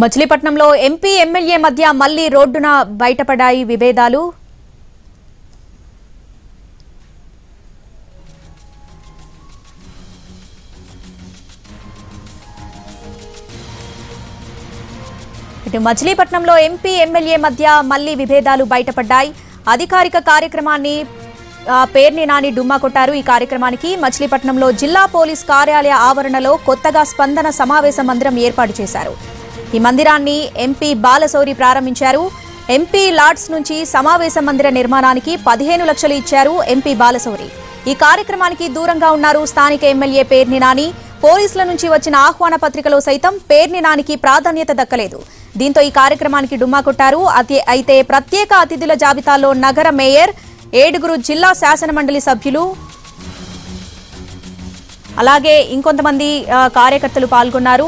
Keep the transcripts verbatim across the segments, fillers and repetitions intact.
మచిలీపట్నంలో MP MLA మధ్య మళ్లీ రోడ్డున బయటపడాయి విభేదాలు. ఇటు మచిలీపట్నంలో ఎంపీ ఎమ్మెల్యే మధ్య మళ్లీ విభేదాలు బయటపడ్డాయి. అధికారిక కార్యక్రమాన్ని పేర్ని నాని డుమ్మా కొట్టారు. ఈ కార్యక్రమానికి మచిలీపట్నంలో జిల్లా పోలీస్ కార్యాలయ ఆవరణలో కొత్తగా స్పందన సమావేశ మందిరం ఏర్పాటు చేశారు. ఈ మందిరాన్ని ఎంపీ బాలశౌరి ప్రారంభించారు. ఎంపీ లాడ్స్ నుంచి సమావేశ మందిర నిర్మాణానికి పదిహేను లక్షలు ఇచ్చారు ఎంపీ బాలశౌరి. ఈ కార్యక్రమానికి దూరంగా ఉన్నారు స్థానిక ఎమ్మెల్యే పేర్ని నాని. పోలీసుల నుంచి వచ్చిన ఆహ్వాన పత్రికలో సైతం పేర్ని నానికి ప్రాధాన్యత దక్కలేదు. దీంతో ఈ కార్యక్రమానికి డుమ్మా కొట్టారు. అయితే ప్రత్యేక అతిథుల జాబితాలో నగర మేయర్, ఏడుగురు జిల్లా శాసనమండలి సభ్యులు, అలాగే ఇంకొంతమంది కార్యకర్తలు పాల్గొన్నారు.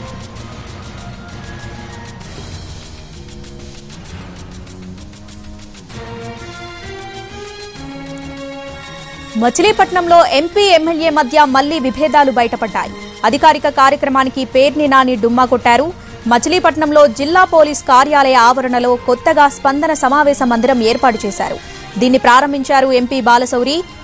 మచిలీపట్నంలో ఎంపీ ఎమ్మెల్యే మధ్య మళ్లీ విభేదాలు బయటపడ్డాయి. అధికారిక కార్యక్రమానికి పేర్ని నాని డుమ్మా కొట్టారు. మచిలీపట్నంలో జిల్లా పోలీస్ కార్యాలయ ఆవరణలో కొత్తగా స్పందన సమావేశ మందిరం ఏర్పాటు చేశారు. దీన్ని ప్రారంభించారు ఎంపీ బాలశౌరి.